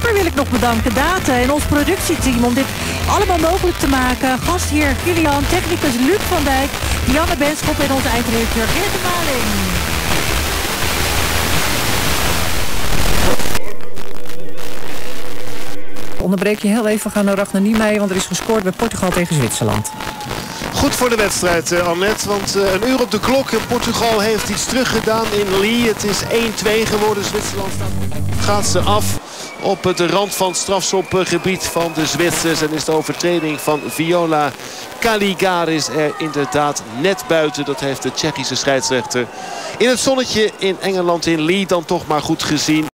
Schipper wil ik nog bedanken, Date en ons productieteam om dit allemaal mogelijk te maken. Gastheer Kilian, technicus Luc van Dijk, Dianne Benschop en onze eindredacteur Geert de Maling. Onderbreek je heel even, we gaan naar Ragnar Niemeyer, want er is gescoord bij Portugal tegen Zwitserland. Goed voor de wedstrijd, Annette, want een uur op de klok. Portugal heeft iets teruggedaan in Lee. Het is 1-2 geworden. Zwitserland gaat ze af op de rand van het strafschopgebied van de Zwitsers. En is de overtreding van Viola Caligaris er inderdaad net buiten. Dat heeft de Tsjechische scheidsrechter in het zonnetje in Engeland in Lee dan toch maar goed gezien.